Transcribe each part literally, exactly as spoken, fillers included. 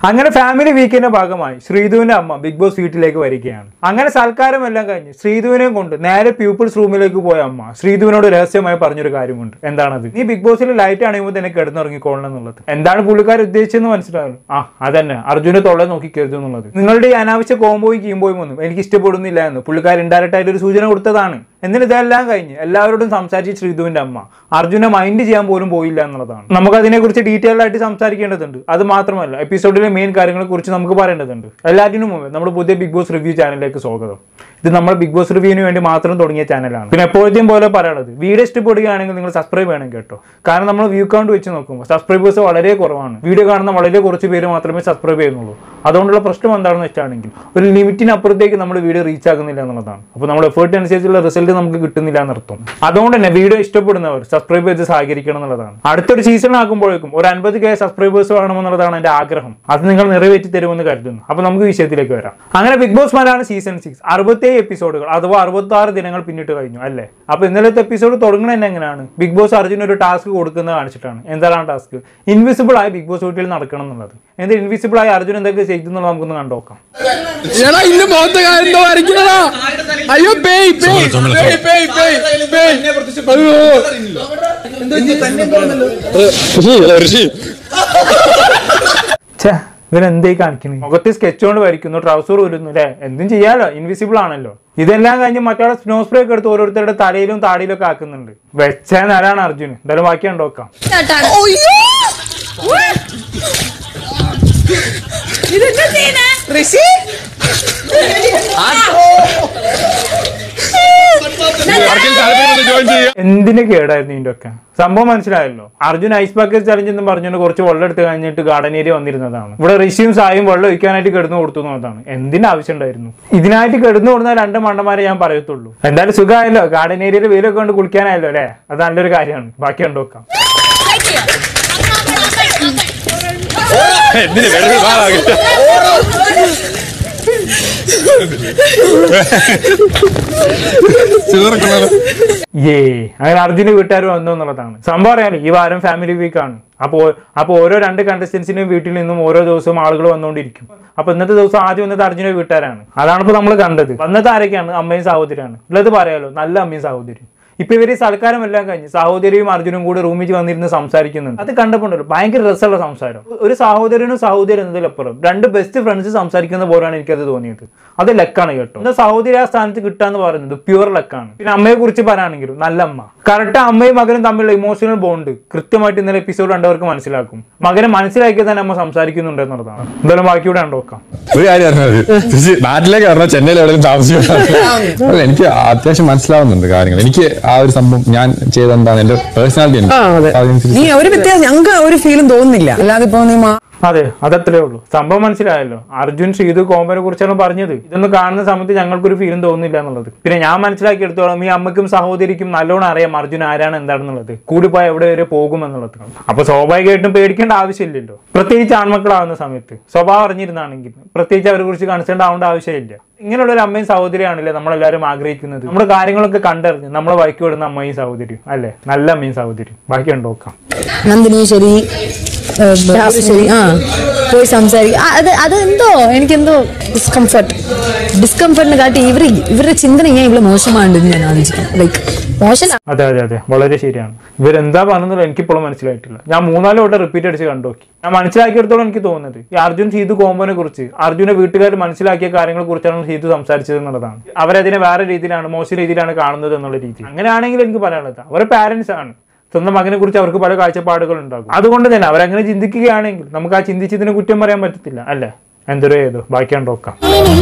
അങ്ങനെ ഫാമിലി വീക്കിന്റെ ഭാഗമായി ശ്രീധുവിന്റെ അമ്മ ബിഗ് ബോസ് വീട്ടിലേക്ക് വരികയാണ്. അങ്ങനെ സൽക്കാരം എല്ലാം കഴിഞ്ഞ് ശ്രീധുവിനെയും കൊണ്ട് നേരെ പീപ്പിൾസ് റൂമിലേക്ക് പോയ അമ്മ ശ്രീധുവിനോട് രഹസ്യമായി പറഞ്ഞൊരു കാര്യമുണ്ട്. എന്താണത്? നീ ബിഗ് ബോസിൽ ലൈറ്റ് അണിയുമ്പോൾ തന്നെ കിടന്നുറങ്ങിക്കോളണം എന്നുള്ളത്. എന്താണ് പുള്ളിക്കാർ ഉദ്ദേശിച്ചെന്ന് മനസ്സിലാവും. ആ അതന്നെ, അർജുനെ തൊള്ള നോക്കിക്കരുത് എന്നുള്ളത്. നിങ്ങളുടെ ഈ അനാവശ്യ കോംബോയും കീംബോയും ഒന്നും എനിക്ക് ഇഷ്ടപ്പെടുന്നില്ല എന്ന് പുള്ളിക്കാർ ഇൻഡയറക്റ്റ് ആയിട്ട് ഒരു സൂചന കൊടുത്തതാണ്. എന്നിട്ട് ഇതെല്ലാം കഴിഞ്ഞ് എല്ലാവരോടും സംസാരിച്ച് ശ്രീധുവിന്റെ അമ്മ അർജുനെ മൈൻഡ് ചെയ്യാൻ പോലും പോയില്ല എന്നുള്ളതാണ്. നമുക്ക് അതിനെക്കുറിച്ച് ഡീറ്റെയിൽ ആയിട്ട് സംസാരിക്കേണ്ടതുണ്ട്. അത് മാത്രമല്ല എപ്പിസോഡിലെ മെയിൻ കാര്യങ്ങളെ കുറിച്ച് നമുക്ക് പറയേണ്ടതുണ്ട്. എല്ലാറ്റിനും മുമ്പ് നമ്മുടെ പുതിയ ബിഗ് ബോസ് റിവ്യൂ ചാനലിലേക്ക് സ്വാഗതം. ഇത് നമ്മൾ ബിഗ് ബോസ് റിവ്യൂവിന് വേണ്ടി മാത്രം തുടങ്ങിയ ചാനലാണ്. പിന്നെ എപ്പോഴത്തെയും പോലെ പറയാനുള്ളത്, വീഡിയോ ഇഷ്ടപ്പെടുകയാണെങ്കിൽ നിങ്ങൾ സബ്സ്ക്രൈബ് ചെയ്യണം കേട്ടോ. കാരണം നമ്മൾ വ്യൂ കൗണ്ട് വെച്ച് നോക്കുമ്പോൾ സബ്സ്ക്രൈബേഴ്സ് വളരെ കുറവാണ്. വീഡിയോ കാണുന്ന വളരെ കുറച്ച് പേര് മാത്രമേ സബ്സ്ക്രൈബ് ചെയ്യുന്നുള്ളൂ. അതുകൊണ്ടുള്ള പ്രശ്നം എന്താണെന്ന് വെച്ചാണെങ്കിൽ ഒരു ലിമിറ്റിനപ്പുറത്തേക്ക് നമ്മൾ വീഡിയോ റീച്ച് ആകുന്നില്ല എന്നുള്ളതാണ്. അപ്പോൾ നമ്മൾ എഫേർട്ട് അനുസരിച്ചുള്ള റിസൾട്ട് നമുക്ക് കിട്ടുന്നില്ല എന്നർത്ഥം. അതുകൊണ്ട് തന്നെ വീഡിയോ ഇഷ്ടപ്പെടുന്നവർ സബ്സ്ക്രൈബ് ചെയ്ത് സഹകരിക്കണം എന്നുള്ളതാണ്. അടുത്തൊരു സീസൺ ആകുമ്പോഴേക്കും ഒരു അൻപത് കെ സബ്സ്ക്രൈബേഴ്സ് വേണമെന്നുള്ളതാണ് എന്റെ ആഗ്രഹം. അത് നിങ്ങൾ നിറവേറ്റി തരുമെന്ന് കരുതുന്നു. അപ്പൊ നമുക്ക് വിഷയത്തിലേക്ക് വരാം. അങ്ങനെ big boss Malayalam season six അറുപത്തേഴ് എപ്പിസോഡുകൾ അഥവാ അറുപത്തി ആറ് ദിനങ്ങൾ പിന്നിട്ട് കഴിഞ്ഞു അല്ലേ. അപ്പൊ ഇന്നലത്തെ എപ്പിസോഡ് തുടങ്ങുന്നത് എങ്ങനെയാണ്? ബിഗ് ബോസ് അർജുന ഒരു ടാസ്ക് കൊടുക്കുന്നത് കാണിച്ചിട്ടാണ്. എന്താണ് ആ ടാസ്ക്? ഇൻവിസിബിൾ ആയി ബിഗ് ബോസ് വീട്ടിൽ നടക്കണം എന്നുള്ളത്. എന്ത് ഇൻവിസിബിൾ ആയി അർജുൻ എന്തൊക്കെ ചെയ്തെന്നുള്ളത് നമുക്കൊന്ന് കണ്ടോക്കാം. ഇവരെന്തേ കാണിക്കുന്നു? മുഖത്ത് സ്കെച്ച് കൊണ്ട് വരയ്ക്കുന്നു, ട്രൗസർ ഊരുന്നു അല്ലെ. എന്തും ചെയ്യാലോ, ഇൻവിസിബിൾ ആണല്ലോ. ഇതെല്ലാം കഴിഞ്ഞ് മറ്റൊരാളെ സ്നോ സ്പ്രേ ഒക്കെ എടുത്ത് ഓരോരുത്തരുടെ തലയിലും താടിയിലും ഒക്കെ ആക്കുന്നുണ്ട്. വെച്ച നേരാണ് അർജുന്. എന്തായാലും ബാക്കി കണ്ടോക്കാം. എന്തിന് കേടായിരുന്നു ഇതിന്റെ ഒക്കെ സംഭവം മനസ്സിലായല്ലോ. അർജുൻ ഐസ് ബക്കറ്റ് ചലഞ്ച് എന്ന് പറഞ്ഞുകൊണ്ട് കുറച്ച് വെള്ളം എടുത്ത് കഴിഞ്ഞിട്ട് ഗാർഡൻ ഏരിയ വന്നിരുന്നതാണ്. ഇവിടെ ഋഷിയും സായും വെള്ളം ഒഴിക്കാനായിട്ട് കിടന്നു കൊടുത്തു എന്നതാണ്. എന്തിന്റെ ആവശ്യം ഉണ്ടായിരുന്നു? ഇതിനായിട്ട് കിടന്നു കൊടുക്കുന്ന രണ്ട് മണ്ടന്മാരെ ഞാൻ പറയത്തുള്ളൂ. എന്തായാലും സുഖമായല്ലോ, ഗാർഡൻ ഏരിയയിൽ വെയിലൊക്കെ കൊണ്ട് കുളിക്കാനായല്ലോ അല്ലെ. അത് നല്ലൊരു കാര്യമാണ്. ബാക്കി കണ്ടോക്കാം. ഏ അങ്ങനെ അർജുന് വീട്ടുകാർ വന്നു എന്നുള്ളതാണ് സംഭവം. അറിയാലോ ഈ വാരം ഫാമിലി വീക്ക് ആണ്. അപ്പോ അപ്പൊ ഓരോ രണ്ട് കണ്ടസ്റ്റൻസിന്റെയും വീട്ടിൽ നിന്നും ഓരോ ദിവസവും ആളുകൾ വന്നുകൊണ്ടിരിക്കും. അപ്പൊ ഇന്നത്തെ ദിവസം ആദ്യം വന്നത് അർജുന്റെ വീട്ടുകാരാണ്. അതാണ് ഇപ്പൊ നമ്മൾ കണ്ടത്. വന്നത് ആരൊക്കെയാണ്? അമ്മയും സഹോദരിയാണ് ഉള്ളത്. പറയാലോ, നല്ല അമ്മയും സഹോദരിയും. ഇപ്പൊ ഇവര് സൽക്കാരം എല്ലാം കഴിഞ്ഞ് സഹോദരിയും അർജുനും കൂടെ റൂമിൽ വന്നിരുന്ന് സംസാരിക്കുന്നുണ്ട്. അത് കണ്ടപ്പോണ്ടല്ലോ ഭയങ്കര രസമുള്ള സംസാരം. ഒരു സഹോദരനും സഹോദരി എന്നതിലപ്പുറം രണ്ട് ബെസ്റ്റ് ഫ്രണ്ട്സ് സംസാരിക്കുന്ന പോലെയാണ് എനിക്കത് തോന്നിയത്. അത് ലക്കാണ് കേട്ടോ. എന്താ സഹോദരി ആ സ്ഥാനത്ത് കിട്ടാന്ന് പറയുന്നത് പ്യുവർ ലക്കാണ്. പിന്നെ അമ്മയെ കുറിച്ച് പറയാണെങ്കിലും നല്ല അമ്മ. കറക്റ്റ് അമ്മയും മകനും തമ്മിലുള്ള ഇമോഷണൽ ബോണ്ട് കൃത്യമായിട്ട് ഇന്നലെ എപ്പിസോഡ് കണ്ടവർക്ക് മനസ്സിലാക്കും. മകനെ മനസ്സിലാക്കിയത് തന്നെ അമ്മ സംസാരിക്കുന്നുണ്ട് എന്നുള്ളതാണ്. എന്തായാലും ബാക്കിയൂടെ കണ്ടോക്കാം. ഒരു കാര്യം നാട്ടിലേക്ക് പറഞ്ഞാൽ ചെന്നൈയിൽ എവിടെയും താമസിക്കും. എനിക്ക് അത്യാവശ്യം മനസ്സിലാവുന്നുണ്ട് കാര്യങ്ങൾ. എനിക്ക് ആ ഒരു സംഭവം ഞാൻ ചെയ്തെന്താണ് എന്റെ പേഴ്സണാലിറ്റി ഒരു വ്യത്യാസം ഞങ്ങൾക്ക് ഒരു ഫീലും തോന്നുന്നില്ല. അല്ലാതെ ഇപ്പൊ അതെ, അതത്രേ ഉള്ളൂ. സംഭവം മനസ്സിലായല്ലോ. അർജുൻ ശ്രീധു കോമ്പനെ കുറിച്ചാണ് പറഞ്ഞത്. ഇതൊന്ന് കാണുന്ന സമയത്ത് ഞങ്ങൾക്കൊരു ഫീലും തോന്നുന്നില്ല എന്നുള്ളത്. പിന്നെ ഞാൻ മനസ്സിലാക്കിയെടുത്തോളം ഈ അമ്മയ്ക്കും സഹോദരിക്കും നല്ലോണം അറിയാം അർജുൻ ആരാണ് എന്താണെന്നുള്ളത്. കൂടിപ്പോയി എവിടെ വരെ പോകുമെന്നുള്ളത്. അപ്പൊ സ്വാഭാവികമായിട്ടും പേടിക്കേണ്ട ആവശ്യമില്ലല്ലോ. പ്രത്യേകിച്ച് ആൺമക്കളാവുന്ന സമയത്ത് സ്വഭാവം അറിഞ്ഞിരുന്നാണെങ്കിൽ പ്രത്യേകിച്ച് അവരെ കുറിച്ച് കൺസേൺ ആവേണ്ട ആവശ്യമില്ല. ഇങ്ങനെയുള്ള ഒരു അമ്മയും സഹോദരിയാണല്ലേ നമ്മളെല്ലാവരും ആഗ്രഹിക്കുന്നത്. നമ്മുടെ കാര്യങ്ങളൊക്കെ കണ്ടറിഞ്ഞ് നമ്മളെ വഴിക്ക് വിടുന്ന അമ്മയും സഹോദരിയും അല്ലെ. നല്ല അമ്മയും സഹോദരിയും. ബാക്കി കണ്ടോക്കാം. നന്ദിനി ശരി ശരി ആ പോയി സംസാരിക്കും. അത് അതെന്തോ എനിക്കെന്തോ ഡിസ്കംഫർട്ട് ഡിസ്കംഫർട്ടിനെ കാട്ടി ഇവർ ഇവരുടെ ചിന്തന ഞാൻ ഇവിടെ മോശമാണെന്ന് ഞാൻ ആലോചിക്കാം. ലൈക്ക് മോശം. അതെ അതെ അതെ വളരെ ശരിയാണ്. ഇവരെന്താ പറഞ്ഞത് എനിക്കിപ്പോഴും മനസ്സിലായിട്ടില്ല. ഞാൻ മൂന്നാല് വട്ടം റിപ്പീറ്റ് അടിച്ച് കണ്ടോക്കി. ഞാൻ മനസ്സിലാക്കിയെടുത്തോളം എനിക്ക് തോന്നുന്നത് ഈ അർജുൻ സീതു കോമ്പോനെ കുറിച്ച് അർജുനെ വീട്ടുകാർ മനസ്സിലാക്കിയ കാര്യങ്ങളെ കുറിച്ചാണ് സീതു സംസാരിച്ചത് എന്നുള്ളതാണ്. അവരതിനെ വേറെ രീതിയിലാണ് മോശം രീതിയിലാണ് കാണുന്നത് എന്നുള്ള രീതി. അങ്ങനെയാണെങ്കിൽ എനിക്ക് പറയാനുള്ളത് അവരെ പാരന്റ്സ് ആണ്. സ്വന്തം മകനെ കുറിച്ച് അവർക്ക് പല കാഴ്ചപ്പാടുകൾ ഉണ്ടാകും. അതുകൊണ്ട് തന്നെ അവരങ്ങനെ ചിന്തിക്കുകയാണെങ്കിൽ നമുക്ക് ആ ചിന്തിച്ചതിന് കുറ്റം പറയാൻ പറ്റത്തില്ല അല്ലെ. എന്തൊരു ഏതോ ബാക്കി കണ്ടോക്കാം.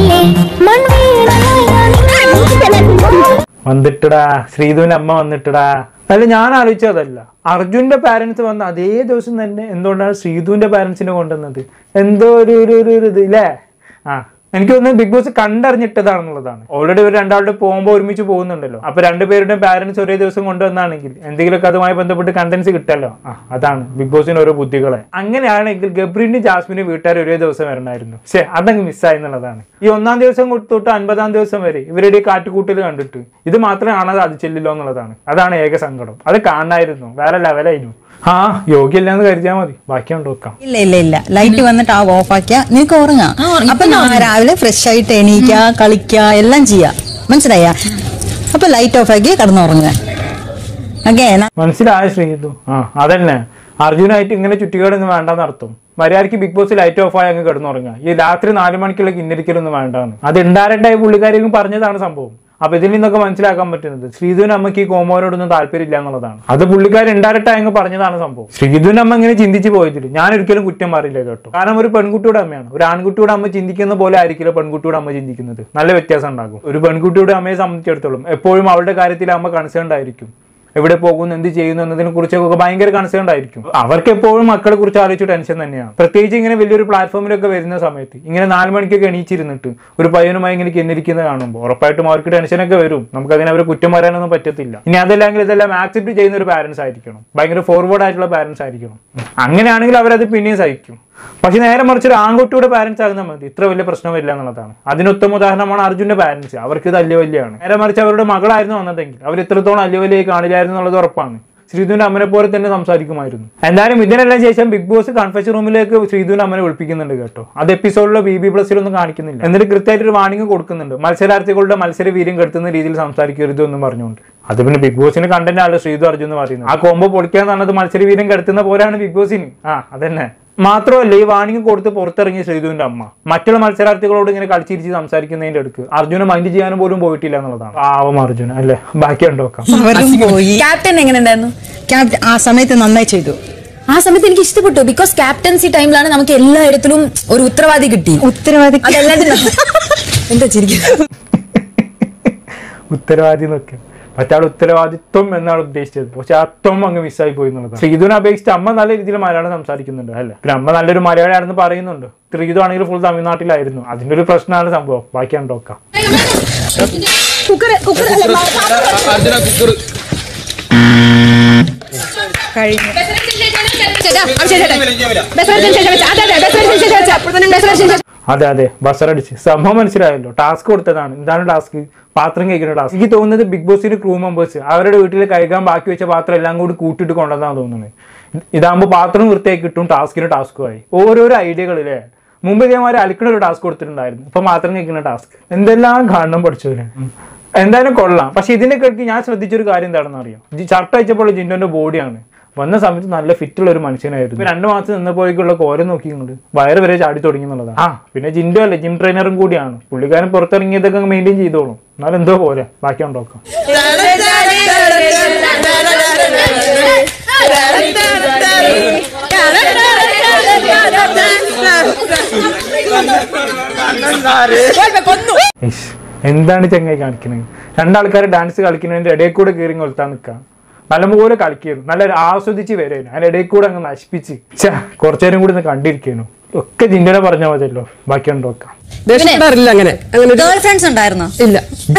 വന്നിട്ടടാ ശ്രീധുവിന്റെ അമ്മ വന്നിട്ടടാ. അല്ല ഞാൻ ആലോചിച്ചതല്ല, അർജുന്റെ പാരന്റ്സ് വന്ന അതേ ദിവസം തന്നെ എന്തുകൊണ്ടാണ് ശ്രീധുവിന്റെ പാരന്റ്സിനെ കൊണ്ടുവന്നത്? എന്തോ ഒരു ഒരു ഇത് ഇല്ലേ. ആ എനിക്ക് തോന്നുന്നത് ബിഗ് ബോസ് കണ്ടറിഞ്ഞിട്ടതാണെന്നുള്ളതാണ്. ഓൾറെഡി ഒരു രണ്ടാളുടെ പോകുമ്പോൾ ഒരുമിച്ച് പോകുന്നുണ്ടല്ലോ. അപ്പൊ രണ്ടുപേരുടെ പാരന്റ്സ് ഒരേ ദിവസം കൊണ്ടുവന്നാണെങ്കിൽ എന്തെങ്കിലുമൊക്കെ അതുമായി ബന്ധപ്പെട്ട് കണ്ടന്റ്സ് കിട്ടല്ലോ. ആ അതാണ് ബിഗ് ബോസിന് ഓരോ ബുദ്ധികളെ. അങ്ങനെയാണെങ്കിൽ ഗബ്രീനും ജാസ്മിനും വീട്ടുകാർ ഒരേ ദിവസം വരണമായിരുന്നു. പക്ഷെ അതങ്ങ് മിസ്സായി എന്നുള്ളതാണ്. ഈ ഒന്നാം ദിവസം തൊട്ട് അൻപതാം ദിവസം വരെ ഇവരുടെ കാട്ടുകൂട്ടൽ കണ്ടിട്ട് ഇത് മാത്രം കാണാതെ അത് ചെല്ലില്ലോ എന്നുള്ളതാണ്. അതാണ് ഏക സങ്കടം. അത് കാണായിരുന്നു. വേറെ ലെവലായിരുന്നു. ആ യോഗ്യല്ലാന്ന് കരുതിയാൽ മതി, ബാക്കി കൊണ്ടുവെക്കാം. ഇല്ല ഇല്ല ഇല്ല ലൈറ്റ് വന്നിട്ട് ആ ഓഫ് ആക്കിയാ നിനക്ക് ഉറങ്ങാം. അപ്പൊ നാളെ രാവിലെ ഫ്രഷ് ആയിട്ട് എണീക്ക കളിക്ക എല്ലാം ചെയ്യാ, മനസ്സിലായ? അപ്പൊ ലൈറ്റ് ഓഫ് ആക്കി കിടന്നുറങ്ങുക. ഓക്കെ മനസ്സിലായ ശ്രീതു? ആ അതന്നെ, അർജുനായിട്ട് ഇങ്ങനെ ചുറ്റിക്കേടൊന്നും വേണ്ടെന്ന് അർത്ഥം. മര്യാദയ്ക്ക് ബിഗ് ബോസ് ലൈറ്റ് ഓഫ് ആയി അങ്ങ് കിടന്നുറങ്ങുക. ഈ രാത്രി നാല് മണിക്കുള്ള കിന്നരിക്കലൊന്നും വേണ്ടാന്ന്. അത് ഇൻഡയറക്റ്റായി പുള്ളിക്കാരിക്കും പറഞ്ഞതാണ് സംഭവം. അപ്പൊ ഇതിൽ നിന്നൊക്കെ മനസ്സിലാക്കാൻ പറ്റുന്നത് ശ്രീധുവിന്റെ അമ്മയ്ക്ക് ഈ കോമോനോടൊന്നും താല്പര്യമില്ല എന്നുള്ളതാണ്. അത് പുള്ളിക്കാർ ഇൻഡയറക്റ്റ് ആയി പറഞ്ഞതാണ് സംഭവം. ശ്രീധുവിന്റെ അമ്മ ഇങ്ങനെ ചിന്തിച്ച് പോയതിൽ ഞാൻ ഒരിക്കലും കുറ്റം മാറില്ല കേട്ടോ. കാരണം ഒരു പെൺകുട്ടിയുടെ അമ്മയാണ്. ഒരു ആൺകുട്ടിയുടെ അമ്മ ചിന്തിക്കുന്ന പോലെ ആയിരിക്കില്ല പെൺകുട്ടിയുടെ അമ്മ ചിന്തിക്കുന്നത്. നല്ല വ്യത്യാസം ഉണ്ടാകും. ഒരു പെൺകുട്ടിയുടെ അമ്മയെ സംബന്ധിച്ചിടത്തോളം എപ്പോഴും അവളുടെ കാര്യത്തിൽ അമ്മ കൺസേൺഡ് ആയിരിക്കും. എവിടെ പോകുന്നു, എന്ത് ചെയ്യുന്നു എന്നതിനെ കുറിച്ചൊക്കെ ഭയങ്കര കൺസേൺഡ് ആയിരിക്കും. അവർക്ക് എപ്പോഴും മക്കളെ കുറിച്ച് ആലോചിച്ച് ടെൻഷൻ തന്നെയാണ്. പ്രത്യേകിച്ച് ഇങ്ങനെ വലിയൊരു പ്ലാറ്റ്ഫോമിലൊക്കെ വരുന്ന സമയത്ത് ഇങ്ങനെ നാല് മണിക്കൊക്കെ എണീച്ചിരുന്നിട്ട് ഒരു പയ്യനുമായി ഇങ്ങനെ കിന്നിരിക്കുന്നത് കാണുമ്പോൾ ഉറപ്പായിട്ടും അവർക്ക് ടെൻഷനൊക്കെ വരും. നമുക്ക് അതിനെ അവരെ കുറ്റം പറയാനൊന്നും പറ്റത്തില്ല. ഇനി അതല്ലെങ്കിൽ ഇതെല്ലാം ആക്സെപ്റ്റ് ചെയ്യുന്ന ഒരു പാരന്റ്സ് ആയിരിക്കണം, ഭയങ്കര ഫോർവേഡ് ആയിട്ടുള്ള പാരന്റ്സ് ആയിരിക്കണം. അങ്ങനെയാണെങ്കിൽ അവരത് പിന്നെയും സഹിക്കും. പക്ഷെ നേരെ മറിച്ച് ഒരു ആൺകുട്ടിയുടെ പാരന്റ്സ് ആകുന്ന മതി, ഇത്ര വലിയ പ്രശ്നമില്ല എന്നുള്ളതാണ്. അതിനൊത്തമ ഉദാഹരണമാണ് അർജുന്റെ പാരന്റ്സ്. അവർക്ക് ഇത് അല്യ വലിയാണ്. നേരെ മറിച്ച് അവരുടെ മകളായിരുന്നു വന്നതെങ്കിൽ അവർ ഇത്രത്തോളം അല്യ വലിയ കാണില്ലായിരുന്നു എന്നുള്ളത് ഉറപ്പാണ്. ശ്രീധുവിന്റെ അമ്മനെ പോലെ തന്നെ സംസാരിക്കുമായിരുന്നു. എന്തായാലും ഇതിനെല്ലാം ശേഷം ബിഗ് ബോസ് കൺഫെഷൻ റൂമിലേക്ക് ശ്രീധുവിന്റെ അമ്മനെ വിളിപ്പിക്കുന്നുണ്ട് കേട്ടോ. അത് എപ്പിസോഡിലോ ബി ബി പ്ലസിലൊന്നും കാണിക്കുന്നില്ല. എന്നിട്ട് കൃത്യമായിട്ട് ഒരു വാണിംഗ് കൊടുക്കുന്നുണ്ട്, മത്സരാർത്ഥികളുടെ മത്സര വീര്യം കെടുത്തുന്ന രീതിയിൽ സംസാരിക്കരുത് എന്നും പറഞ്ഞുകൊണ്ട്. അത് പിന്നെ ബിഗ് ബോസിന് കണ്ടന്റ് ആണല്ലോ ശ്രീധു അർജുൻ എന്ന് പറയുന്നത്. ആ കോമ്പോ പൊളിക്കാന്ന് പറഞ്ഞത് മത്സര വീര്യം കെടുത്തുന്ന പോലെയാണ് ബിഗ് ബോസിന്. ആ അതന്നെ. മാത്രമല്ല ഈ വാണിംഗ് കൊടുത്ത് പുറത്തിറങ്ങിയ ശ്രീധുവിന്റെ അമ്മ മറ്റുള്ള മത്സരാർത്ഥികളോട് ഇങ്ങനെ കളിച്ചിരിച്ച് സംസാരിക്കുന്നതിന്റെ അടുക്ക് അർജുനെ മൈൻഡ് ചെയ്യാനും പോലും പോയിട്ടില്ല എന്നുള്ളതാണ്. പാവം അർജുന അല്ലെ. ബാക്കി ഉണ്ടോക്കാം. ക്യാപ്റ്റൻ എങ്ങനെ ഉണ്ടായിരുന്നു? ക്യാപ്റ്റൻ ആ സമയത്ത് നന്നായി ചെയ്തു. ആ സമയത്ത് എനിക്ക് ഇഷ്ടപ്പെട്ടു. ബിക്കോസ് ക്യാപ്റ്റൻസി ടൈമിലാണ് നമുക്ക് എല്ലായിടത്തിലും ഒരു ഉത്തരവാദി കിട്ടി. ഉത്തരവാദി എന്താ ചിരിക്കുന്നത്? ഉത്തരവാദി എന്നൊക്കെ മറ്റാൾ ഉത്തരവാദിത്വം എന്നാണ് ഉദ്ദേശിച്ചത്. പക്ഷെ അത്വം അങ്ങ് മിസ്സായി പോയി എന്നുള്ളതാണ്. ശ്രീധുവിനെ അപേക്ഷിച്ച് അമ്മ നല്ല രീതിയിൽ മലയാളം സംസാരിക്കുന്നുണ്ട് അല്ലെ. പിന്നെ അമ്മ നല്ലൊരു മലയാളിയാണെന്ന് പറയുന്നുണ്ട്. ശ്രീധു ആണെങ്കിൽ ഫുൾ തമിഴ്നാട്ടിലായിരുന്നു. അതിന്റെ ഒരു പ്രശ്നമാണ് സംഭവം. ബാക്കിയാണ് നോക്കാം. അതെ അതെ ബസറടിച്ച് സംഭവം മനസ്സിലായല്ലോ. ടാസ്ക് കൊടുത്തതാണ്. എന്താണ് ടാസ്ക്? പാത്രം കഴിക്കുന്ന ടാസ്ക്. എനിക്ക് തോന്നുന്നത് ബിഗ് ബോസിന്റെ ക്രൂ മെമ്പേഴ്സ് അവരുടെ വീട്ടിൽ കഴിക്കാൻ ബാക്കി വെച്ച പാത്രം എല്ലാം കൂടി കൂട്ടിയിട്ട് കൊണ്ടുവന്നാണ് തോന്നുന്നത്. ഇതാകുമ്പോൾ പാത്രം വൃത്തിയാക്കി കിട്ടും, ടാസ്കിന് ടാസ്കുമായി. ഓരോരോ ഐഡിയകളില്ലേ. മുമ്പ് ഇതേമാതിരി അലിക്കുന്ന ഒരു ടാസ്ക് കൊടുത്തിട്ടുണ്ടായിരുന്നു. ഇപ്പൊ പാത്രം കഴിക്കുന്ന ടാസ്ക്. എന്തെല്ലാം കാണണം പഠിച്ചവരെ. എന്തായാലും കൊള്ളാം. പക്ഷെ ഇതിന്റെ കിടക്ക് ഞാൻ ശ്രദ്ധിച്ചൊരു കാര്യം എന്താണെന്ന് അറിയാം. ഷർട്ട് അയച്ചപ്പോൾ ജിൻഡോന്റെ ബോഡിയാണ്. വന്ന സമയത്ത് നല്ല ഫിറ്റുള്ള ഒരു മനുഷ്യനായിരുന്നു. രണ്ടു മാസം നിന്നപ്പോഴേക്കുള്ള കോരം നോക്കിയിട്ടുണ്ട്, വയറ് വരെ ചാടി തുടങ്ങി എന്നുള്ളതാണ്. ആ പിന്നെ ജിൻഡോ അല്ലേ, ജിം ട്രെയിനറും കൂടിയാണ്. പുള്ളിക്കാരൻ പുറത്തിറങ്ങിയതൊക്കെ മെയിൻറ്റെയിൻ ചെയ്തോളും. എന്നാലും എന്തോ പോലെ. ബാക്കി ഉണ്ടോക്കാം. എന്താണ് ചെങ്ങായി കാണിക്കുന്നത്? രണ്ടാൾക്കാർ ഡാൻസ് കളിക്കുന്നതിന്റെ ഇടയിൽ കൂടെ കയറി കൊളുത്താൻ നിൽക്കാം. നല്ലപോലെ കളിക്കുന്നു, നല്ല ആസ്വദിച്ച് വരായിരുന്നു. അതിന്റെ ഇടയിൽ കൂടെ അങ്ങ് നശിപ്പിച്ച് ചാ കുറച്ചു നേരം കൂടി ഒന്ന് കണ്ടിരിക്കുന്നു. ഒക്കെ ജിൻഡോനെ പറഞ്ഞാൽ മതിയല്ലോ. ബാക്കി ഉണ്ടോക്കാം. അങ്ങനെ ഗേൾ ഫ്രണ്ട്സ് ഉണ്ടായിരുന്നോ? ഇല്ല.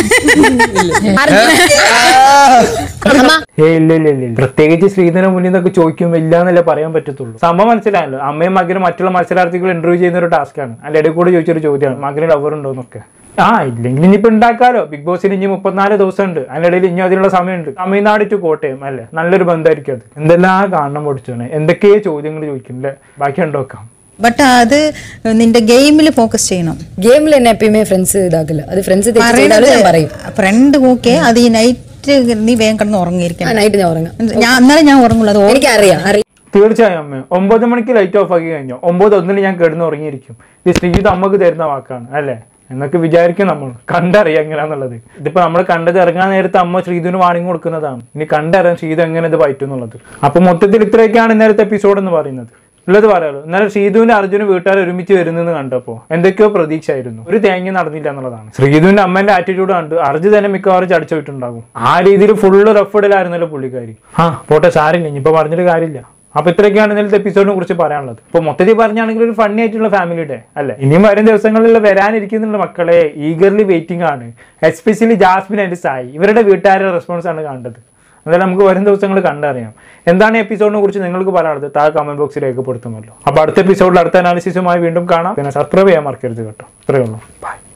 ഏ ഇല്ല ഇല്ല ഇല്ല. പ്രത്യേകിച്ച് ശ്രീധരന് മുന്നിൽ നിന്നൊക്കെ ചോദിക്കുമ്പോൾ ഇല്ല എന്നല്ലേ പറയാൻ പറ്റത്തുള്ളൂ. സംഭവം മനസ്സിലായല്ലോ. അമ്മയും മകനും മറ്റുള്ള മത്സരാർത്ഥികൾ ഇന്റർവ്യൂ ചെയ്യുന്ന ഒരു ടാസ്ക്കാണ്. അതിന്റെ ഇടയിൽ കൂടെ ചോദിച്ചൊരു ചോദ്യമാണ്, മകന് ലവർ ഉണ്ടോ എന്നൊക്കെ. ആ ഇല്ലെങ്കിൽ ഇനിയിപ്പോ ഉണ്ടാക്കാലോ. ബിഗ് ബോസിന് ഇനി മുപ്പത്തിനാല് ദിവസം ഉണ്ട്. അതിനിടയിൽ ഇനി അതിനുള്ള സമയമുണ്ട്. തമിഴ്നാട് ടു കോട്ടയം അല്ലെ, നല്ലൊരു ബന്ധമായിരിക്കും അത്. എന്തെല്ലാം കാണണം പഠിച്ചോനെ, എന്തൊക്കെയോ ചോദ്യങ്ങൾ ചോദിക്കും അല്ലേ. ബാക്കി ഉണ്ടോക്കാം. ബട്ട് അത് നിന്റെ ഗെയിമിൽ ഫോക്കസ് ചെയ്യണം. ഗെയിമിൽ എന്നെ എപ്പോഴുമേ ഫ്രണ്ട്സ് ഇതാക്കില്ല. അത് ഫ്രണ്ട്സ് പറയും ഫ്രണ്ട് ഓക്കെ. അത് ഈ നൈറ്റ് നീ വേഗം കിടന്ന് ഉറങ്ങിയിരിക്കണം. നൈറ്റ് ഞാൻ ഉറങ്ങാം. ഞാൻ അന്നേരം ഞാൻ ഉറങ്ങുള്ളൂ. അത് എനിക്ക് അറിയാം അറിയാം തീർച്ചയായും അമ്മ. ഒമ്പത് മണിക്ക് ലൈറ്റ് ഓഫ് ആക്കി കഴിഞ്ഞോ ഒമ്പത് ഒന്നിന് ഞാൻ കിടന്ന് ഉറങ്ങിയിരിക്കും. ഇത് ശ്രീത് അമ്മക്ക് തരുന്ന വാക്കാണ് അല്ലെ എന്നൊക്കെ വിചാരിക്കും നമ്മൾ. കണ്ടറിയാം എങ്ങനെയാന്നുള്ളത്. ഇതിപ്പോ നമ്മൾ കണ്ടത് ഇറങ്ങാൻ നേരത്തെ അമ്മ ശ്രീധുവിന് വാണിംഗ് കൊടുക്കുന്നതാണ്. ഇനി കണ്ടറിയാം ശ്രീധു എങ്ങനെ ഇത് പറ്റും എന്നുള്ളത്. അപ്പൊ മൊത്തത്തിൽ ഇത്രയൊക്കെയാണ് ഇന്നലത്തെ എപ്പിസോഡ് എന്ന് പറയുന്നത്. ഉള്ളത് പറയാലോ. എന്നാലും ശ്രീധുവിന്റെ അർജുനും വീട്ടുകാർ ഒരുമിച്ച് വരുന്നെന്ന് കണ്ടപ്പോ എന്തൊക്കെയോ പ്രതീക്ഷ ആയിരുന്നു. ഒരു തേങ്ങ നടന്നില്ല എന്നുള്ളതാണ്. ശ്രീധുവിന്റെ അമ്മേന്റെ ആറ്റിറ്റ്യൂഡ് കണ്ട് അർജു തന്നെ മിക്കവാറും ചടിച്ചു പോയിട്ടുണ്ടാകും. ആ രീതിയിൽ ഫുള്ള് റഫിഡിലായിരുന്നല്ലോ പുള്ളിക്കാരി. ആ പോട്ടെ, സാരില്ല, ഇനിയിപ്പോ പറഞ്ഞിട്ട് കാര്യമില്ല. അപ്പൊ ഇത്രയൊക്കെയാണ് ഇന്നലത്തെ എപ്പിസോഡിനെ കുറിച്ച് പറയാനുള്ളത്. ഇപ്പൊ മൊത്തത്തിൽ പറഞ്ഞാണെങ്കിൽ ഒരു ഫണ്ണി ആയിട്ടുള്ള ഫാമിലി ഡേ അല്ലെ. ഇനിയും വരും ദിവസങ്ങളിൽ വരാനിരിക്കുന്നുള്ള മക്കളെ ഈഗർലി വെയിറ്റിംഗ് ആണ്. എസ്പെഷ്യലി ജാസ്മിൻ ആൻഡ് സായി, ഇവരുടെ വീട്ടുകാരുടെ റെസ്പോൺസ് ആണ് കണ്ടത്. അതായത് നമുക്ക് വരും ദിവസങ്ങൾ കണ്ടറിയാം. എന്താണ് എപ്പിസോഡിനെ കുറിച്ച് നിങ്ങൾക്ക് പറയാനുള്ളത് താഴെ കമന്റ് ബോക്സിൽ രേഖപ്പെടുത്തുമല്ലോ. അപ്പൊ അടുത്ത എപ്പിസോഡിൽ അടുത്ത അനാലിസിസുമായി വീണ്ടും കാണാം. പിന്നെ സബ്സ്ക്രൈബ് ചെയ്യാൻ മറക്കരുത് കേട്ടോ. ഇത്രയേ ഉള്ളൂ. ബൈ.